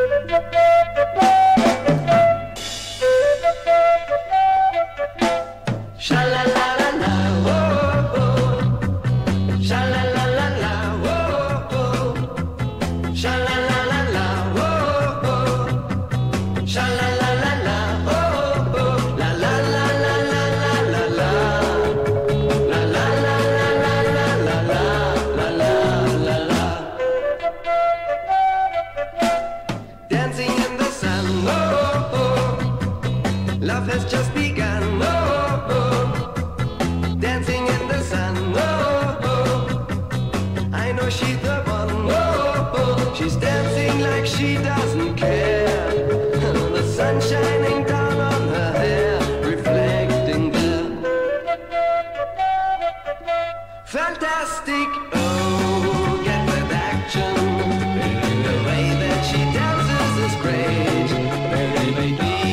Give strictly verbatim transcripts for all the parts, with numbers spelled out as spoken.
Love has just begun, oh, oh. Dancing in the sun, oh, oh. I know she's the one, oh, oh. She's dancing like she doesn't care. The sun shining down on her hair, reflecting the fantastic, oh, get with action. The way that she dances is great. Baby,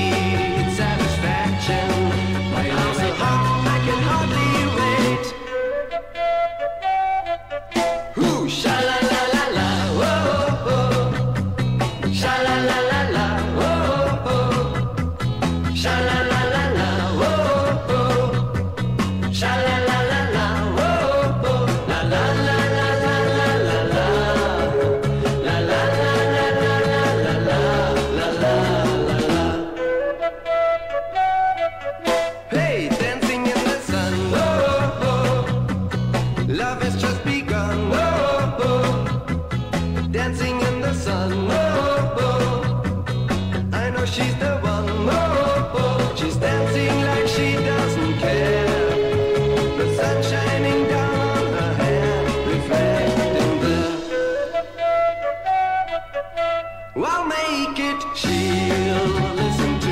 love has just begun, oh, oh. Dancing in the sun, oh, oh. I know she's the one, oh, oh. She's dancing like she doesn't care. The sun shining down on her hair, reflecting the Well, make it, she'll listen to